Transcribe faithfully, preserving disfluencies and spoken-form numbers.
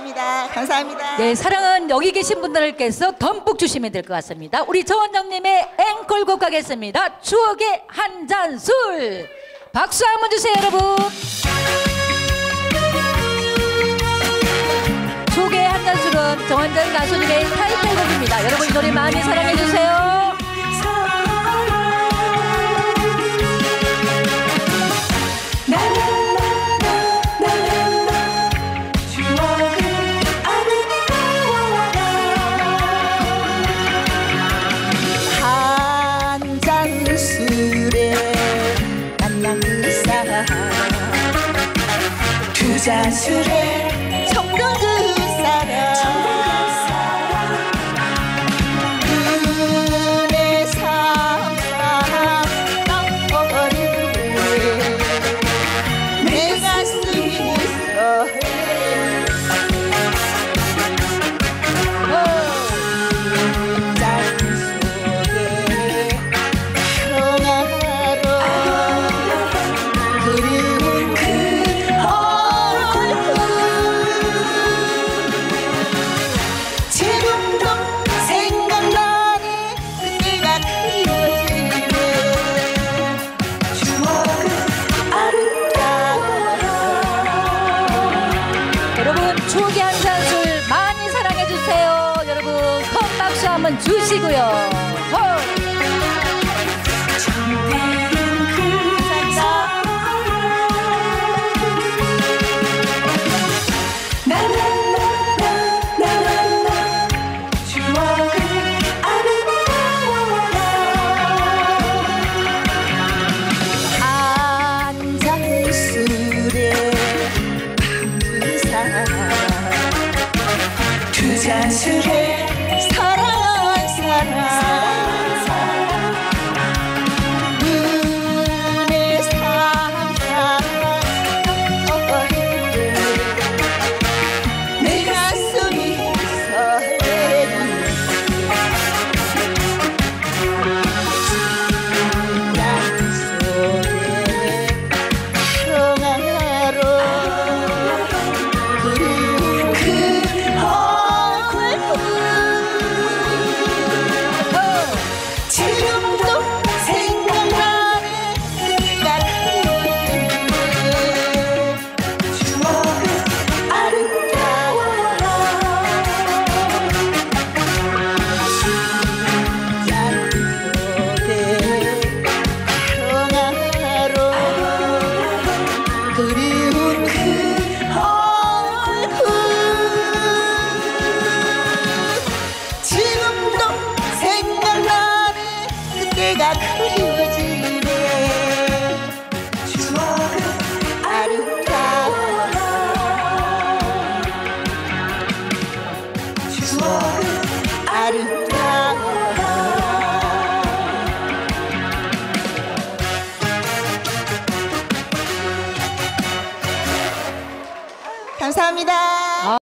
감사합니다. 감사합니다. 네, 사랑은 여기 계신 분들께서 덤뿍 주시면 될 것 같습니다. 우리 저 원장님의 앵콜곡 가겠습니다. 추억의 한 잔 술. 박수 한번 주세요, 여러분. 추억의 한 잔 술은 정원장 가수님의 타이틀곡입니다. 여러분 이 노래 많이 사랑해 주세요. 두 잔 술에 청춘 그 사람 눈에 삼삼 떠버리네 내 가슴이 서해 짠 속에 평화로 그리운 그 추억의 한 잔 술 많이 사랑해 주세요. 여러분 큰 박수 한번 주시고요. 한 잔 술에 두 잔 술에 사랑한 사람 눈에 삼삼 떠버리네 내 가슴이 서해리 약속의 평화로 그리운 그 얼굴 지금도 생각나네 그때가 그리워지네 추억은 아름다워 추억은 아름다워 감사합니다.